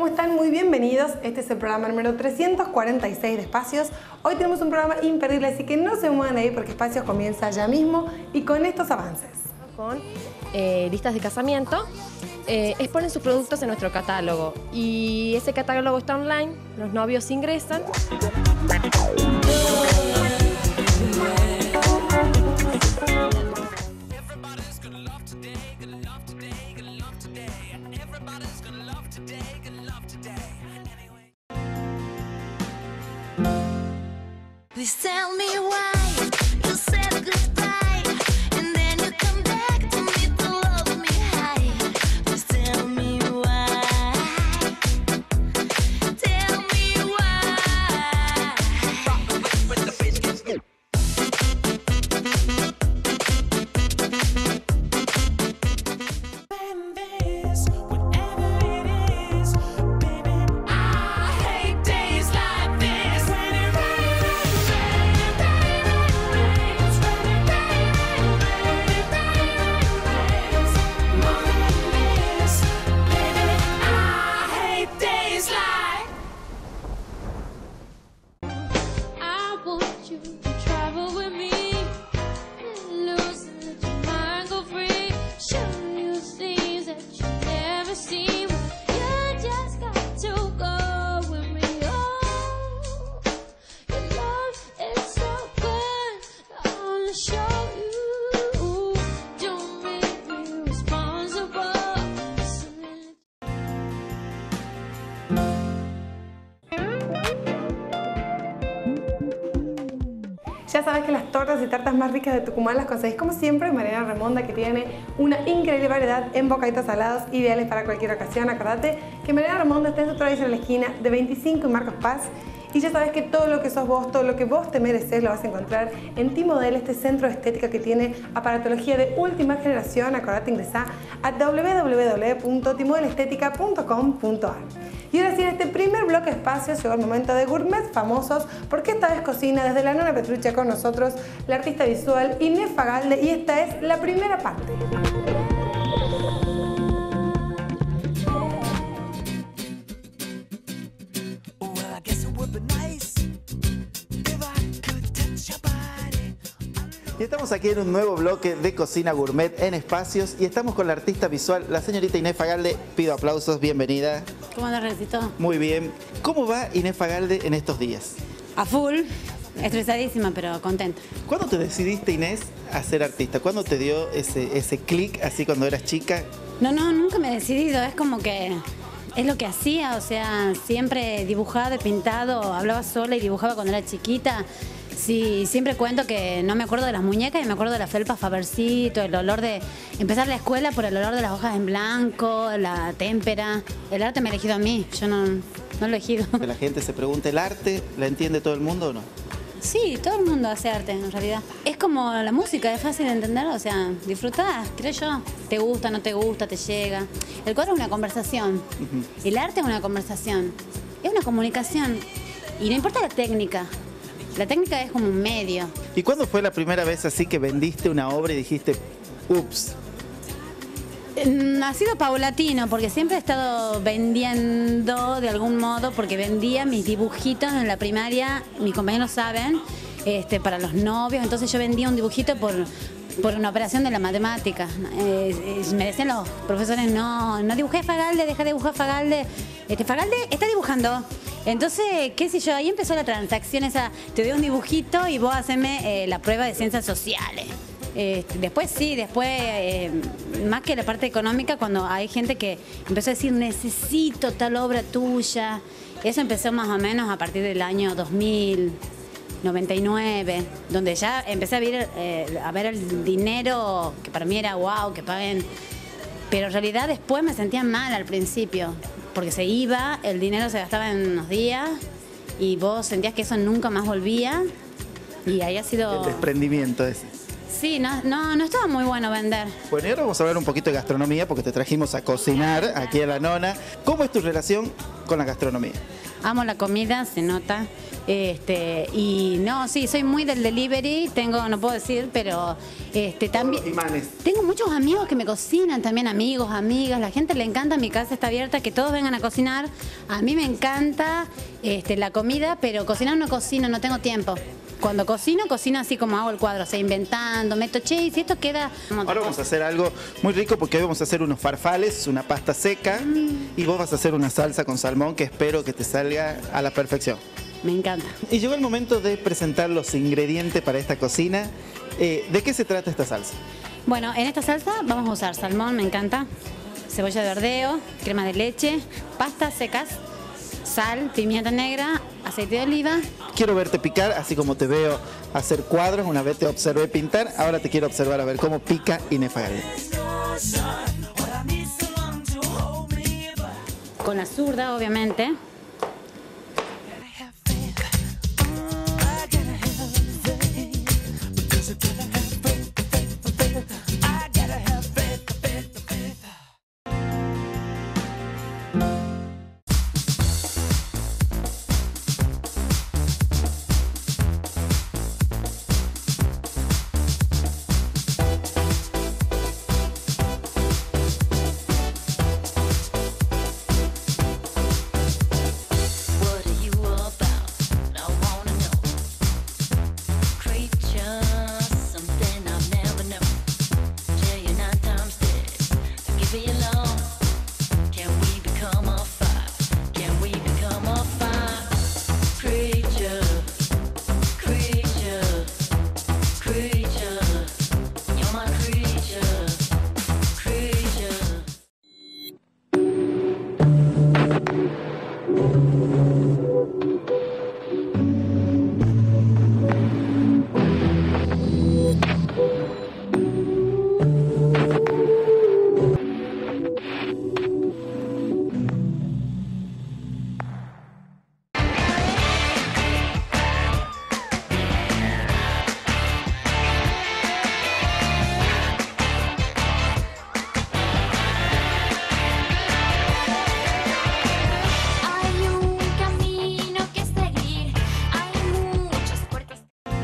están? Muy bienvenidos. Este es el programa número 346 de Espacios. Hoy tenemos un programa imperdible, así que no se muevan de ahí porque Espacios comienza ya mismo y con estos avances. Con listas de casamiento, exponen sus productos en nuestro catálogo y ese catálogo está online, los novios ingresan. Please tell me why you said goodbye and then you come back to me to love me high. Please tell me why. Tell me why. Whatever it is, baby, I hate days like this when it rains. Ya sabes que las tortas y tartas más ricas de Tucumán las conseguís como siempre en Mariana Remonda, que tiene una increíble variedad en bocaditos salados ideales para cualquier ocasión. Acordate que Mariana Remonda está en su tradición en la esquina de 25 y Marcos Paz. Y ya sabes que todo lo que sos vos, todo lo que vos te mereces lo vas a encontrar en T-Model, este centro de estética que tiene aparatología de última generación. Acordate, ingresá a www.tmodelestetica.com.ar. Y ahora sí, en este primer bloque de Espacios llegó el momento de gourmets famosos, porque esta vez cocina desde la Nona Petruccia con nosotros la artista visual Inés Fagalde, y esta es la primera parte. Y estamos aquí en un nuevo bloque de Cocina Gourmet en Espacios y estamos con la artista visual, la señorita Inés Fagalde. Pido aplausos, bienvenida. ¿Cómo andas, Rencito? Muy bien. ¿Cómo va Inés Fagalde en estos días? A full, estresadísima, pero contenta. ¿Cuándo te decidiste, Inés, a ser artista? ¿Cuándo te dio ese clic así cuando eras chica? No, nunca me he decidido, es como que es lo que hacía, o sea, siempre dibujado y pintado, hablaba sola y dibujaba cuando era chiquita. Sí, siempre cuento que no me acuerdo de las muñecas y me acuerdo de la felpa Fabercito, el olor de empezar la escuela por el olor de las hojas en blanco, la témpera. El arte me ha elegido a mí, yo no lo he elegido. Que la gente se pregunte, ¿el arte la entiende todo el mundo o no? Sí, todo el mundo hace arte en realidad. Es como la música, es fácil de entender, o sea, disfrutás, creo yo. Te gusta, no te gusta, te llega. El cuadro es una conversación, el arte es una conversación, es una comunicación y no importa la técnica. La técnica es como un medio. ¿Y cuándo fue la primera vez así que vendiste una obra y dijiste, ups? Ha sido paulatino, porque siempre he estado vendiendo de algún modo, porque vendía mis dibujitos en la primaria, mis compañeros saben, para los novios, entonces yo vendía un dibujito por una operación de la matemática. Me decían los profesores, no dibujé Fagalde, deja de dibujar Fagalde. Fagalde está dibujando. Entonces, qué sé yo, ahí empezó la transacción esa, te doy un dibujito y vos haceme la prueba de ciencias sociales. Después más que la parte económica, cuando hay gente que empezó a decir, necesito tal obra tuya. Eso empezó más o menos a partir del año 2099, donde ya empecé a ver el dinero, que para mí era wow, que paguen. Pero en realidad después me sentía mal al principio, porque se iba, el dinero se gastaba en unos días y vos sentías que eso nunca más volvía y ahí ha sido... El desprendimiento ese. Sí, no estaba muy bueno vender. Bueno, y ahora vamos a hablar un poquito de gastronomía porque te trajimos a cocinar aquí a la Nona. ¿Cómo es tu relación con la gastronomía? Amo la comida, se nota. Y no, sí, soy muy del delivery, no puedo decir, pero también tengo muchos amigos que me cocinan, también amigos, amigas, la gente le encanta, mi casa está abierta, que todos vengan a cocinar. A mí me encanta la comida, pero cocinar no cocino, no tengo tiempo. Cuando cocino así como hago el cuadro, o sea, inventando, meto, che, y si esto queda... Ahora vamos a hacer algo muy rico porque hoy vamos a hacer unos farfales, una pasta seca, y vos vas a hacer una salsa con salmón que espero que te salga a la perfección. Me encanta. Y llegó el momento de presentar los ingredientes para esta cocina. ¿De qué se trata esta salsa? Bueno, en esta salsa vamos a usar salmón, me encanta, cebolla de verdeo, crema de leche, pastas secas, sal, pimienta negra, aceite de oliva. Quiero verte picar, así como te veo hacer cuadros. Una vez te observé pintar, ahora te quiero observar a ver cómo pica Inés Fagalde. Con la zurda, obviamente. What are you about? I wanna know. Creature, something I've never known. Tell you 9 times dead. Give me alone. Can we become a five? Can we become a five? Creature, creature, creature. You're my creature, creature. Hay un camino que seguir, hay muchas puertas.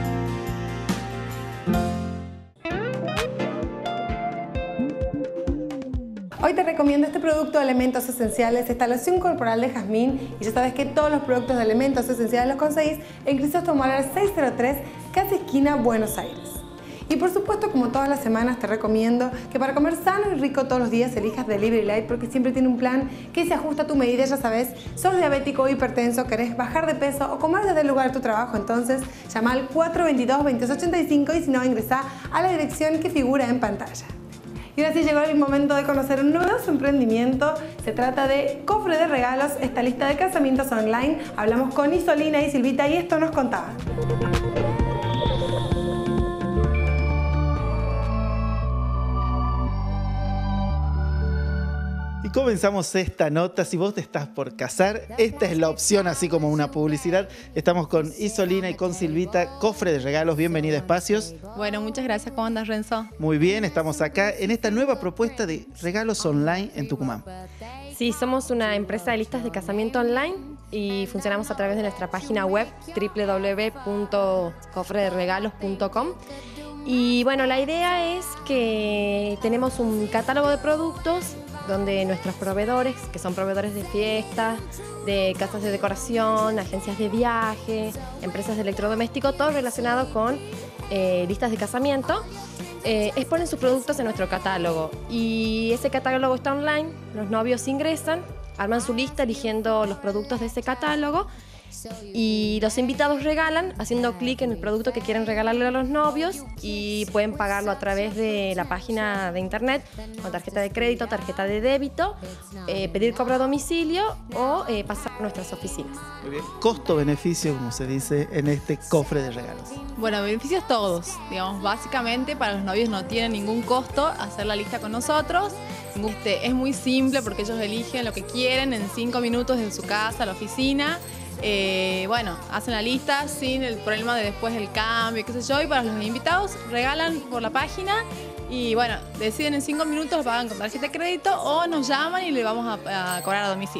Hoy te recomiendo este producto de Elementos Esenciales, esta loción corporal de jazmín, y ya sabes que todos los productos de Elementos Esenciales los conseguís en Crisóstomo Molar 603, casi esquina Buenos Aires. Y por supuesto, como todas las semanas, te recomiendo que para comer sano y rico todos los días elijas Delivery Light, porque siempre tiene un plan que se ajusta a tu medida. Ya sabes, sos diabético o hipertenso, querés bajar de peso o comer desde el lugar de tu trabajo, entonces llama al 422-2285 y si no, ingresá a la dirección que figura en pantalla. Y ahora sí llegó el momento de conocer un nuevo emprendimiento. Se trata de Cofre de Regalos, esta lista de casamientos online. Hablamos con Isolina y Silvita y esto nos contaban. Y comenzamos esta nota. Si vos te estás por casar, esta es la opción, así como una publicidad. Estamos con Isolina y con Silvita, Cofre de Regalos. Bienvenida a Espacios. Bueno, muchas gracias. ¿Cómo andas, Renzo? Muy bien, estamos acá en esta nueva propuesta de regalos online en Tucumán. Sí, somos una empresa de listas de casamiento online y funcionamos a través de nuestra página web www.cofrederegalos.com. Y bueno, la idea es que tenemos un catálogo de productos donde nuestros proveedores, que son proveedores de fiestas, de casas de decoración, agencias de viaje, empresas de electrodomésticos, todo relacionado con listas de casamiento, exponen sus productos en nuestro catálogo. Y ese catálogo está online, los novios ingresan, arman su lista eligiendo los productos de ese catálogo y los invitados regalan haciendo clic en el producto que quieren regalarle a los novios y pueden pagarlo a través de la página de internet con tarjeta de crédito, tarjeta de débito, pedir cobro a domicilio o pasar a nuestras oficinas. Muy bien. Costo-beneficio, como se dice en este cofre de regalos. Bueno, beneficios todos. Digamos, básicamente para los novios no tiene ningún costo hacer la lista con nosotros. Es muy simple porque ellos eligen lo que quieren en 5 minutos desde su casa a la oficina. Bueno, hacen la lista sin el problema de después el cambio, qué sé yo, y para los invitados regalan por la página y bueno, deciden en 5 minutos, pagan con tarjeta de crédito o nos llaman y le vamos a cobrar a domicilio.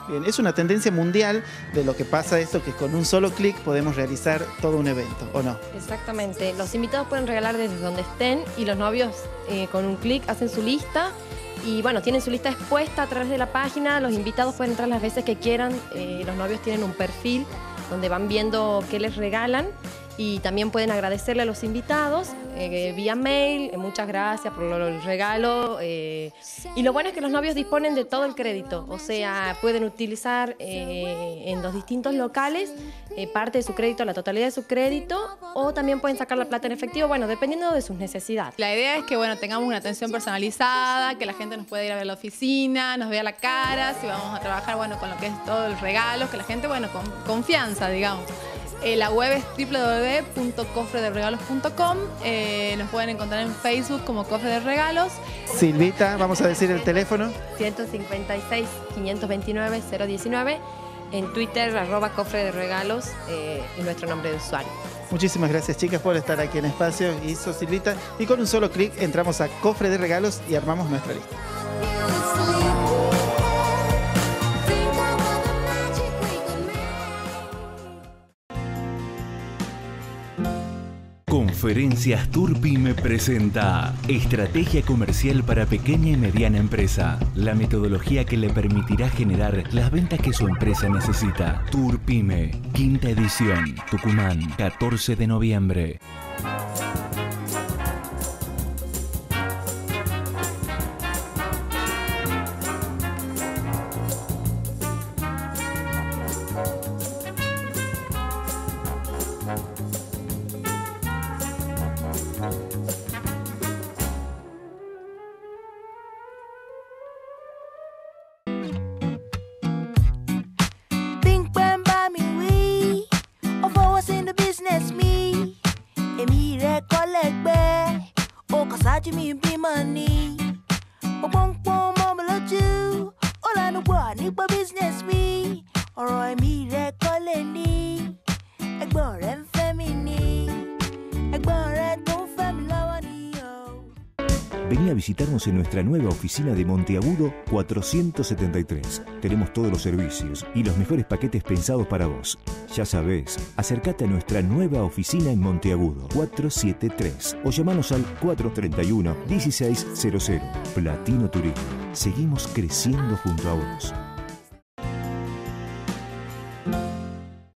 Bien, es una tendencia mundial de lo que pasa esto, que con un solo clic podemos realizar todo un evento, ¿o no? Exactamente. Los invitados pueden regalar desde donde estén y los novios con un clic hacen su lista. Y bueno, tienen su lista expuesta a través de la página. Los invitados pueden entrar las veces que quieran. Los novios tienen un perfil donde van viendo qué les regalan. Y también pueden agradecerle a los invitados vía mail. Muchas gracias por el regalo. Y lo bueno es que los novios disponen de todo el crédito. O sea, pueden utilizar en los distintos locales parte de su crédito, la totalidad de su crédito. O también pueden sacar la plata en efectivo, bueno, dependiendo de sus necesidades. La idea es que, bueno, tengamos una atención personalizada, que la gente nos pueda ir a ver a la oficina, nos vea la cara, si vamos a trabajar, bueno, con lo que es todo el regalo, que la gente, bueno, con confianza, digamos. La web es www.cofrederegalos.com. Nos pueden encontrar en Facebook como Cofre de Regalos. Silvita, vamos a decir el teléfono. 156-529-019. En Twitter, @Cofre de Regalos, y nuestro nombre de usuario. Muchísimas gracias, chicas, por estar aquí en Espacio. Hizo Silvita. Y con un solo clic entramos a Cofre de Regalos y armamos nuestra lista. Conferencias Turpyme presenta Estrategia Comercial para Pequeña y Mediana Empresa. La metodología que le permitirá generar las ventas que su empresa necesita. Turpyme, 5ª edición. Tucumán, 14 de noviembre. Think when by me we of us in the business me. Emi recollect o kasaji mi be money. O pon pon mo loju. All I know what nípa business mi. Ọ̀rọ̀ emi recollect ni. Ẹ̀gbọ́n rẹ̀ ń fẹ́ mi ni. Ẹ̀gbọ́n rẹ̀ tó ń fẹ́ mi lọ́wọ́ ni o. Vení a visitarnos en nuestra nueva oficina de Monteagudo 473. Tenemos todos los servicios y los mejores paquetes pensados para vos. Ya sabés, acércate a nuestra nueva oficina en Monteagudo 473 o llamanos al 431-1600. Platino Turismo. Seguimos creciendo junto a vos.